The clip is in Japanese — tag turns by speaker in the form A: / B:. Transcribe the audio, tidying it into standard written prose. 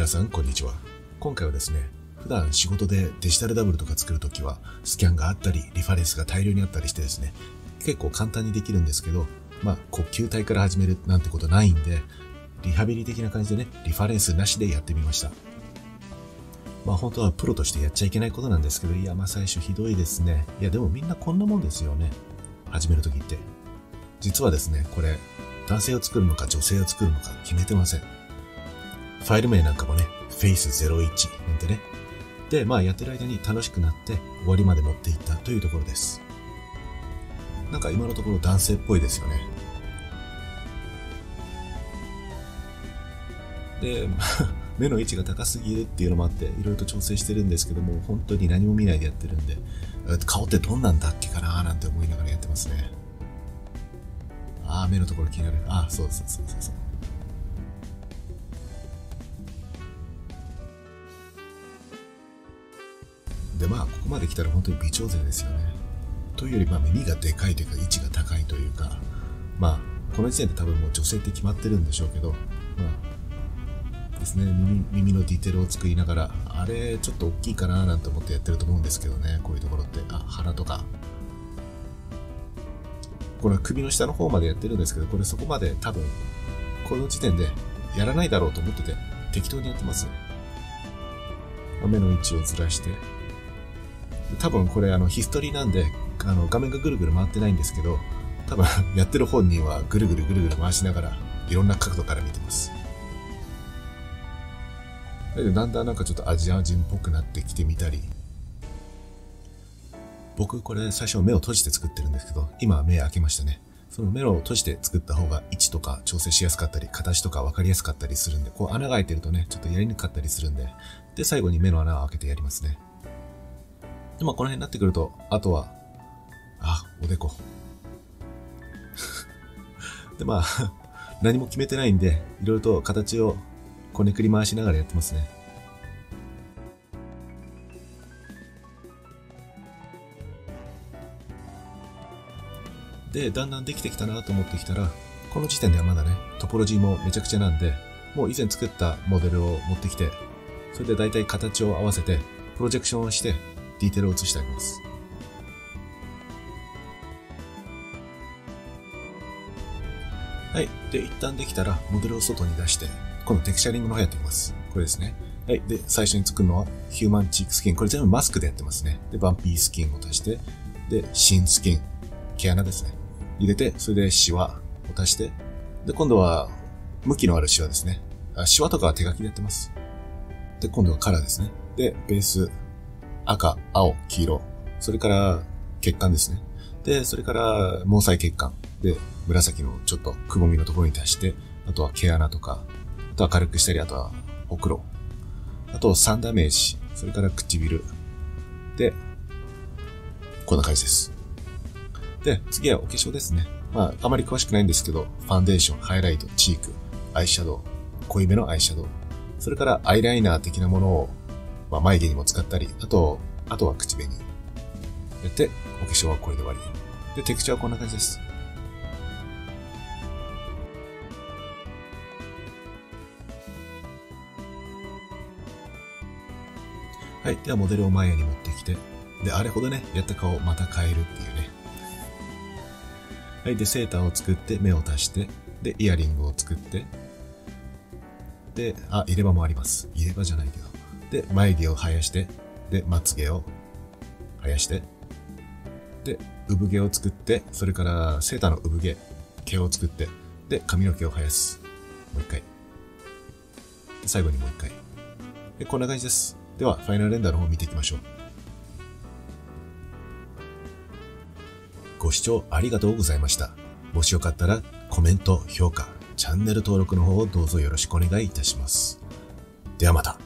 A: 皆さんこんにちは。今回はですね、普段仕事でデジタルダブルとか作るときはスキャンがあったりリファレンスが大量にあったりしてですね、結構簡単にできるんですけど、球体から始めるなんてことないんで、リハビリ的な感じでね、リファレンスなしでやってみました。本当はプロとしてやっちゃいけないことなんですけど、最初ひどいですね。でもみんなこんなもんですよね。始めるときって。実はですね、これ、男性を作るのか女性を作るのか決めてません。ファイル名なんかもね、Face01 なんてね。で、やってる間に楽しくなって終わりまで持っていったというところです。なんか今のところ男性っぽいですよね。で、目の位置が高すぎるっていうのもあって、いろいろと調整してるんですけども、本当に何も見ないでやってるんで、顔ってどんなんだっけかなーなんて思いながらやってますね。目のところ気になる。そう。で、ここまで来たら本当に微調整ですよね。というより、耳がでかいというか、位置が高いというか、この時点で多分もう女性って決まってるんでしょうけど、ですね、耳のディテールを作りながら、あれ、ちょっと大きいかななんて思ってやってると思うんですけどね、こういうところって。鼻とか。これは首の下の方までやってるんですけど、これそこまで多分、この時点でやらないだろうと思ってて、適当にやってます。目の位置をずらして、多分これヒストリーなんで、画面がぐるぐる回ってないんですけど、多分やってる本人はぐるぐる回しながら、いろんな角度から見てます。だんだんなんかちょっとアジア人っぽくなってきてみたり、僕これ最初目を閉じて作ってるんですけど、今は目開けましたね。その目を閉じて作った方が位置とか調整しやすかったり、形とか分かりやすかったりするんで、こう穴が開いてるとね、ちょっとやりにくかったりするんで、で、最後に目の穴を開けてやりますね。で、この辺になってくると、あとは、おでこ。で、何も決めてないんで、いろいろと形をこねくり回しながらやってますね。で、だんだんできてきたなと思ってきたら、この時点ではまだね、トポロジーもめちゃくちゃなんで、もう以前作ったモデルを持ってきて、それでだいたい形を合わせて、プロジェクションをして、ディテールを移してあげます。はい。で、一旦できたら、モデルを外に出して、今度テクチャリングの方やっていきます。これですね。はい。で、最初に作るのは、ヒューマンチークスキン。これ全部マスクでやってますね。で、バンピースキンを足して、で、シンスキン。毛穴ですね。入れて、それでシワを足して、で、今度は、向きのあるシワですね。シワとかは手書きでやってます。で、今度はカラーですね。で、ベース、赤、青、黄色。それから、血管ですね。で、それから、毛細血管。で、紫のちょっとくぼみのところに足して、あとは毛穴とか、あとは軽くしたり、あとはほくろ。あと、サンダメージ。それから唇。で、こんな感じです。で、次はお化粧ですね。あまり詳しくないんですけど、ファンデーション、ハイライト、チーク、アイシャドウ、濃いめのアイシャドウ。それからアイライナー的なものを、眉毛にも使ったり、あとは口紅。やって、お化粧はこれで終わり。で、テクチャーはこんな感じです。はい。では、モデルを前に持ってきて、で、あれほどね、やった顔をまた変えるっていうね。はい。で、セーターを作って、目を足して、で、イヤリングを作って、で、入れ歯もあります。入れ歯じゃないけど。で、眉毛を生やして、で、まつ毛を生やして、で、産毛を作って、それから、セーターの産毛を作って、で、髪の毛を生やす。もう一回。最後にもう一回。で、こんな感じです。では、ファイナルレンダーの方を見ていきましょう。ご視聴ありがとうございました。もしよかったら、コメント、評価、チャンネル登録の方をどうぞよろしくお願いいたします。ではまた。